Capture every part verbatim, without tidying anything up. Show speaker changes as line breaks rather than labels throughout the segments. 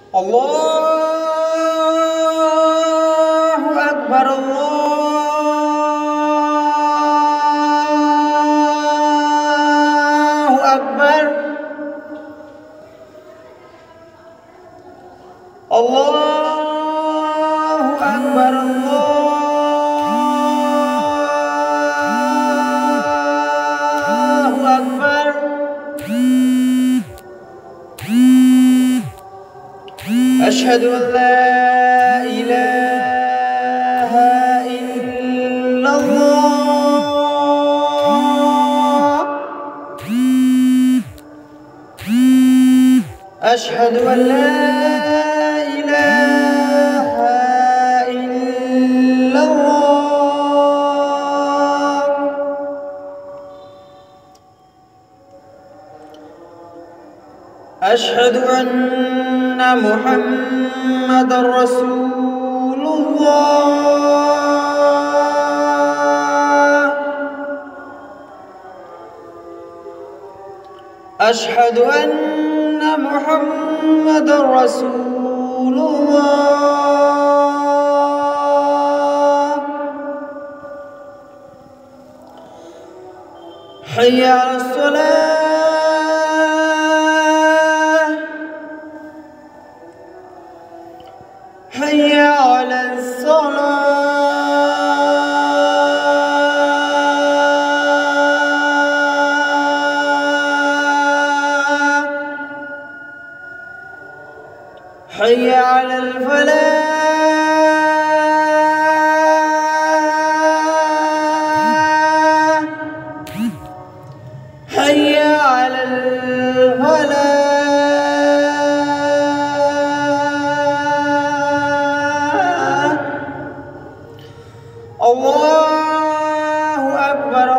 الله أكبر الله أكبر الله أكبر الله أكبر. أشهد أن لا إله إلا الله. أشهد أن لا إله إلا الله. أشهد أن محمدًا رسول الله. أشهد أن محمدًا رسول الله. حي على الصلاة. حي على الصلاة. حي على الفلاح. حي على الفلاح. الله أكبر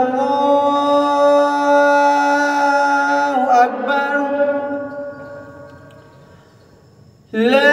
الله أكبر. لا